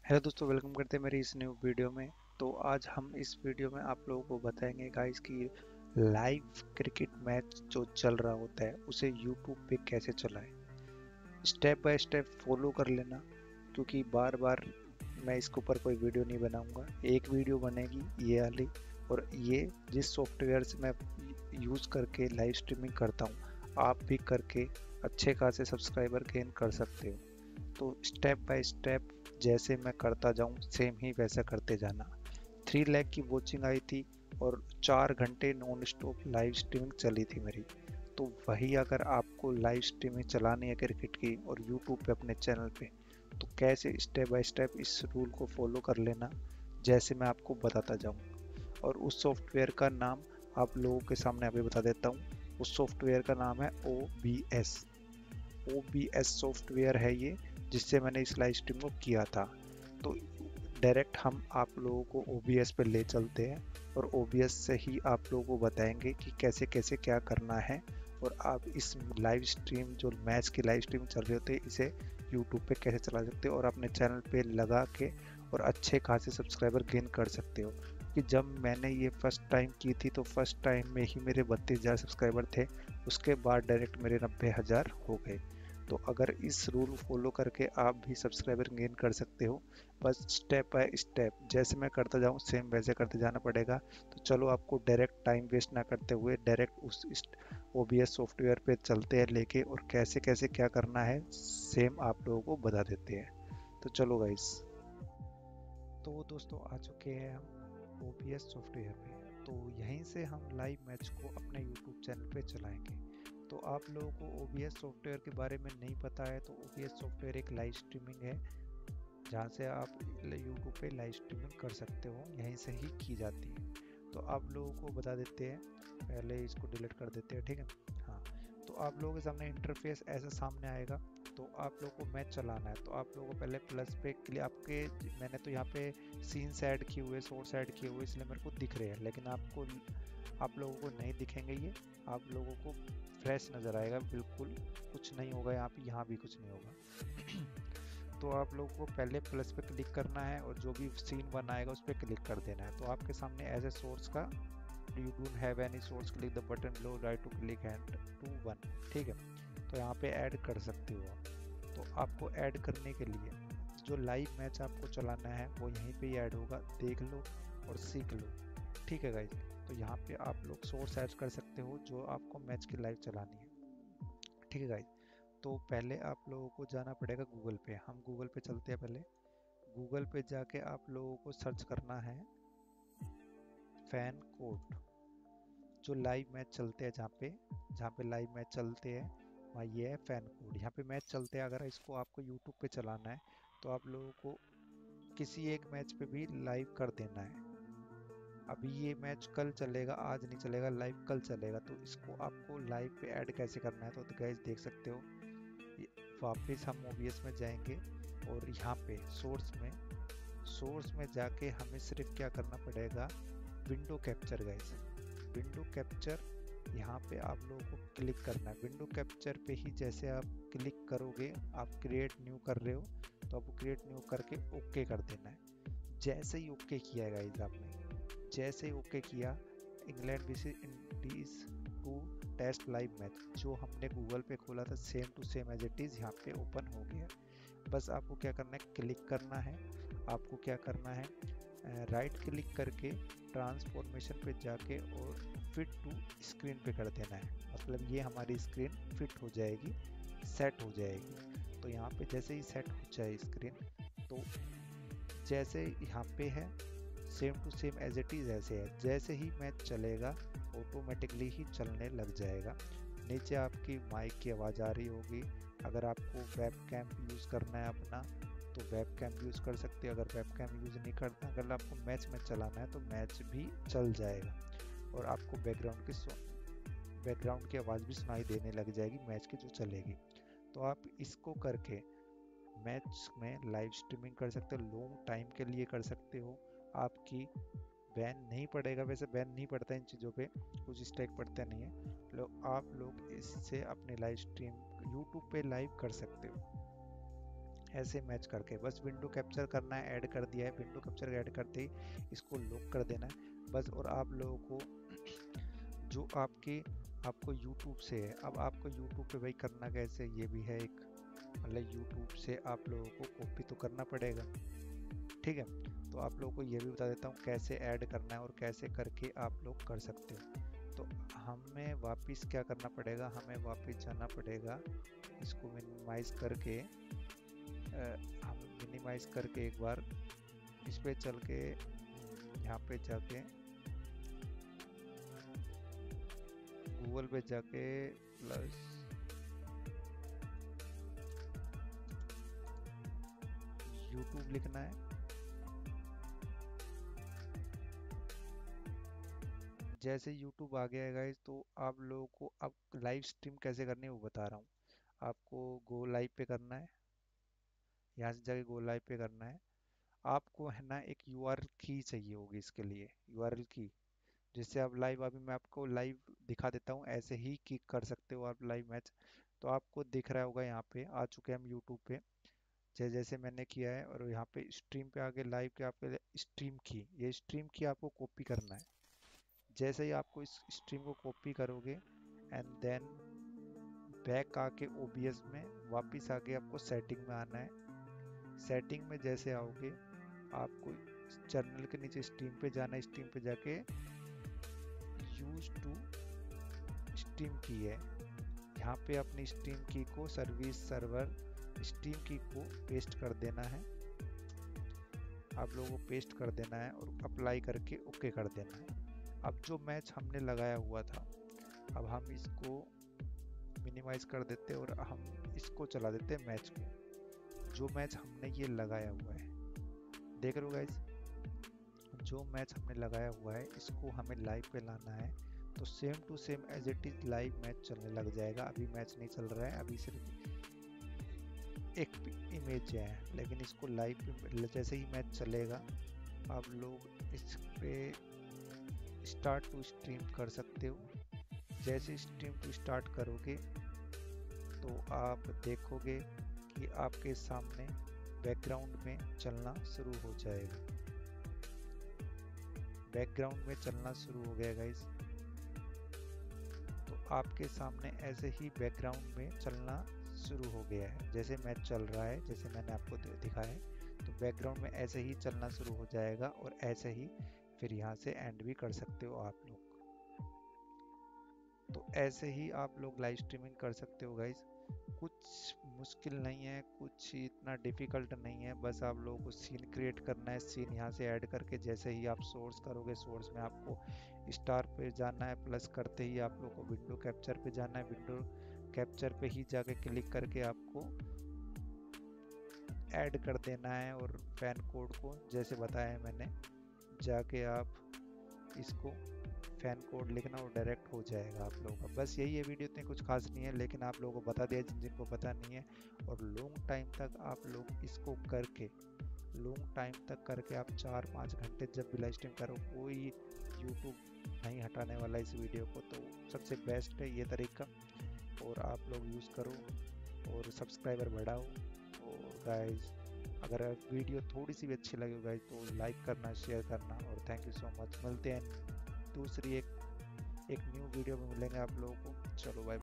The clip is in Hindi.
हेलो दोस्तों, वेलकम करते हैं मेरी इस न्यू वीडियो में। तो आज हम इस वीडियो में आप लोगों को बताएंगे गाइस कि लाइव क्रिकेट मैच जो चल रहा होता है उसे यूट्यूब पे कैसे चलाएं। स्टेप बाय स्टेप फॉलो कर लेना, क्योंकि बार बार मैं इसके ऊपर कोई वीडियो नहीं बनाऊंगा। एक वीडियो बनेगी ये वाली, और ये जिस सॉफ्टवेयर से मैं यूज़ करके लाइव स्ट्रीमिंग करता हूँ आप भी करके अच्छे खासे सब्सक्राइबर गेन कर सकते हो। तो स्टेप बाय स्टेप जैसे मैं करता जाऊं सेम ही वैसा करते जाना। 3 लाख की वॉचिंग आई थी और 4 घंटे नॉन स्टॉप लाइव स्ट्रीमिंग चली थी मेरी। तो वही अगर आपको लाइव स्ट्रीमिंग चलानी है क्रिकेट की और यूट्यूब पे अपने चैनल पे, तो कैसे स्टेप बाय स्टेप इस रूल को फॉलो कर लेना जैसे मैं आपको बताता जाऊँ। और उस सॉफ्टवेयर का नाम आप लोगों के सामने अभी बता देता हूँ। उस सॉफ्टवेयर का नाम है OBS। OBS सॉफ्टवेयर है ये, जिससे मैंने इस लाइव स्ट्रीम को किया था। तो डायरेक्ट हम आप लोगों को OBS पे ले चलते हैं और OBS से ही आप लोगों को बताएंगे कि कैसे कैसे क्या करना है। और आप इस लाइव स्ट्रीम जो मैच की लाइव स्ट्रीम चल रही होती है इसे यूट्यूब पे कैसे चला सकते हो और अपने चैनल पे लगा के और अच्छे खासे सब्सक्राइबर गेन कर सकते हो। कि जब मैंने ये फर्स्ट टाइम की थी तो फर्स्ट टाइम में ही मेरे 32,000 सब्सक्राइबर थे, उसके बाद डायरेक्ट मेरे 90,000 हो गए। तो अगर इस रूल फॉलो करके आप भी सब्सक्राइबर गेन कर सकते हो, बस स्टेप बाय स्टेप जैसे मैं करता जाऊँ सेम वैसे करते जाना पड़ेगा। तो चलो आपको डायरेक्ट टाइम वेस्ट ना करते हुए डायरेक्ट उस OBS सॉफ्टवेयर पे चलते हैं लेके, और कैसे कैसे क्या करना है सेम आप लोगों को बता देते हैं। तो चलो गाइस। तो दोस्तों आ चुके हैं हम OBS सॉफ्टवेयर पे। तो यहीं से हम लाइव मैच को अपने यूट्यूब चैनल पे चलाएंगे। तो आप लोगों को OBS सॉफ्टवेयर के बारे में नहीं पता है तो OBS सॉफ्टवेयर एक लाइव स्ट्रीमिंग है, जहाँ से आप यूट्यूब पे लाइव स्ट्रीमिंग कर सकते हो, यहीं से ही की जाती है। तो आप लोगों को बता देते हैं, पहले इसको डिलीट कर देते हैं, ठीक है। हाँ, तो आप लोगों के सामने इंटरफेस ऐसा सामने आएगा। तो आप लोगों को मैच चलाना है तो आप लोगों को पहले प्लस पे क्लिक आपके, मैंने तो यहाँ पे सीन्स ऐड किए हुए, शॉर्ट्स ऐड किए हुए, इसलिए मेरे को दिख रहे हैं, लेकिन आप लोगों को नहीं दिखेंगे ये। आप लोगों को फ्रेश नज़र आएगा, बिल्कुल कुछ नहीं होगा यहाँ पे, यहाँ भी कुछ नहीं होगा। तो आप लोगों को पहले प्लस पे क्लिक करना है और जो भी सीन वन आएगा उस पर क्लिक कर देना है। तो आपके सामने एज ए सोर्स का, you don't have any source, click the button below right to click and to one, ठीक है। तो यहाँ पे ऐड कर सकते हो आप। तो आपको ऐड करने के लिए जो लाइव मैच आपको चलाना है वो यहीं पे ही ऐड होगा, देख लो और सीख लो, ठीक है गाइज। तो यहाँ पे आप लोग सोर्स ऐड कर सकते हो जो आपको मैच की लाइव चलानी है, ठीक है गाइज। तो पहले आप लोगों को जाना पड़ेगा गूगल पे, हम गूगल पे चलते हैं पहले। गूगल पे जाके आप लोगों को सर्च करना है फैन कोड। जो लाइव मैच चलते हैं जहाँ पे लाइव मैच चलते हैं वहाँ ये है फैन कोड, यहाँ पे मैच चलते हैं। अगर इसको आपको यूट्यूब पे चलाना है तो आप लोगों को किसी एक मैच पे भी लाइव कर देना है। अभी ये मैच कल चलेगा, आज नहीं चलेगा, लाइव कल चलेगा। तो इसको आपको लाइव पे ऐड कैसे करना है तो गाइस देख सकते हो। वापस हम OBS में जाएंगे और यहाँ पे सोर्स में जाके हमें सिर्फ क्या करना पड़ेगा, window capture guys. Window capture यहाँ पे आप लोगों को क्लिक करना है। विंडो कैप्चर पे ही जैसे आप क्लिक करोगे, आप क्रिएट न्यू कर रहे हो तो आपको क्रिएट न्यू करके ओके कर देना है। जैसे ही ओके किया है गाइस आपने, जैसे ही ओके किया, England versus Indies two test live match जो हमने गूगल पे खोला था same to same as it is यहाँ पे ओपन हो गया। बस आपको क्या करना है, क्लिक करना है। आपको क्या करना है, राइट क्लिक करके ट्रांसफॉर्मेशन पे जाके और फिट टू स्क्रीन पे कर देना है। मतलब ये हमारी स्क्रीन फिट हो जाएगी, सेट हो जाएगी। तो यहाँ पे जैसे ही सेट हो जाए स्क्रीन, तो जैसे यहाँ पे है same to same as it is ऐसे है, जैसे ही मैच चलेगा ऑटोमेटिकली ही चलने लग जाएगा। नीचे आपकी माइक की आवाज़ आ रही होगी। अगर आपको वेब कैम यूज़ करना है अपना तो वेब कैम यूज़ कर सकते हैं। अगर वेब कैम यूज़ नहीं करना, अगर आपको मैच में चलाना है तो मैच भी चल जाएगा और आपको बैकग्राउंड की आवाज़ भी सुनाई देने लग जाएगी मैच की जो चलेगी। तो आप इसको करके मैच में लाइव स्ट्रीमिंग कर सकते हो, लॉन्ग टाइम के लिए कर सकते हो। आपकी बैन नहीं पड़ेगा, वैसे बैन नहीं पड़ता इन चीज़ों पे, कुछ स्ट्राइक पड़ता नहीं है। आप लोग इससे अपने लाइव स्ट्रीम यूट्यूब पे लाइव कर सकते हो। ऐसे मैच करके बस विंडो कैप्चर करना है, ऐड कर दिया है, विंडो कैप्चर ऐड करते ही इसको लॉक कर देना है बस। और आप लोगों को जो आपको YouTube से है, अब आपको YouTube पे भाई करना कैसे, ये भी है एक, मतलब YouTube से आप लोगों को कॉपी तो करना पड़ेगा, ठीक है। तो आप लोगों को ये भी बता देता हूँ कैसे ऐड करना है और कैसे करके आप लोग कर सकते हो। तो हमें वापस क्या करना पड़ेगा, हमें वापस जाना पड़ेगा, इसको मिनिमाइज करके हम मिनिमाइज करके एक बार इस पे चल के यहाँ पे जाके गूगल पे जाके प्लस यूट्यूब लिखना है। जैसे यूट्यूब आ गया है गाइस, तो आप लोगों को अब लाइव स्ट्रीम कैसे करनी है वो बता रहा हूँ। आपको गो लाइव पे करना है, यहाँ से जाके गो लाइव पे करना है। आपको है ना एक यूआरएल की चाहिए होगी इसके लिए, यूआरएल की, जिससे आप लाइव, अभी मैं आपको लाइव दिखा देता हूँ, ऐसे ही किक कर सकते हो आप लाइव मैच। तो आपको दिख रहा होगा, यहाँ पे आ चुके हैं हम यूट्यूब पे, जैसे जैसे मैंने किया है, और यहाँ पे स्ट्रीम पे आगे लाइव के आपके स्ट्रीम की, ये स्ट्रीम की आपको कॉपी करना है। जैसे ही आपको इस स्ट्रीम को कॉपी करोगे एंड देन बैक आके ओबीएस में वापस आके आपको सेटिंग में आना है। सेटिंग में जैसे आओगे, आपको चैनल के नीचे स्ट्रीम पे जाना है, स्ट्रीम पे जाके यूज टू स्ट्रीम की है, यहाँ पे अपनी स्ट्रीम की को, सर्विस सर्वर स्ट्रीम की को पेस्ट कर देना है। आप लोगों को पेस्ट कर देना है और अप्लाई करके ओके कर देना है। अब जो मैच हमने लगाया हुआ था, अब हम इसको मिनिमाइज कर देते और हम इसको चला देते मैच को, जो मैच हमने ये लगाया हुआ है, देख रहे हो गाइस, जो मैच हमने लगाया हुआ है इसको हमें लाइव पे लाना है। तो same to same as it is live match चलने लग जाएगा। अभी मैच नहीं चल रहा है, अभी सिर्फ एक इमेज है, लेकिन इसको लाइव पे जैसे ही मैच चलेगा, आप लोग इस पे स्टार्ट टू स्ट्रीम कर सकते हो। जैसे स्ट्रीम टू स्टार्ट करोगे तो आप देखोगे कि आपके सामने बैकग्राउंड में चलना शुरू हो जाएगा। बैकग्राउंड में चलना शुरू हो गया गाइस, तो आपके सामने ऐसे ही बैकग्राउंड में चलना शुरू हो गया है। जैसे मैच चल रहा है, जैसे मैंने आपको दिखाया है, तो बैकग्राउंड में ऐसे ही चलना शुरू हो जाएगा और ऐसे ही फिर यहाँ से एंड भी कर सकते हो आप लोग। तो ऐसे ही आप लोग लाइव स्ट्रीमिंग कर सकते हो गाइज। कुछ मुश्किल नहीं है, कुछ इतना डिफिकल्ट नहीं है, बस आप लोगों को सीन क्रिएट करना है। सीन यहाँ से ऐड करके जैसे ही आप सोर्स करोगे, सोर्स में आपको स्टार पे जाना है, प्लस करते ही आप लोग को विंडो कैप्चर पे जाना है। विंडो कैप्चर पे ही जाके क्लिक करके आपको ऐड कर देना है, और पैन कोड को जैसे बताया है मैंने, जाके आप इसको फैन कोड लिखना और डायरेक्ट हो जाएगा आप लोगों का। बस यही है, वीडियो इतनी कुछ खास नहीं है, लेकिन आप लोगों को बता दिया जिन जिनको पता नहीं है। और लॉन्ग टाइम तक आप लोग इसको करके, लॉन्ग टाइम तक करके आप 4-5 घंटे जब भी लाइव स्ट्रीम करो, कोई यूट्यूब नहीं हटाने वाला इस वीडियो को। तो सबसे बेस्ट है ये तरीका, और आप लोग यूज़ करो और सब्सक्राइबर बढ़ाओ। और गाइज, अगर वीडियो थोड़ी सी भी अच्छी लगे गाइज तो लाइक करना, शेयर करना, और थैंक यू सो मच। मिलते हैं दूसरी एक न्यू वीडियो में, मिलेंगे आप लोगों को। चलो बाय।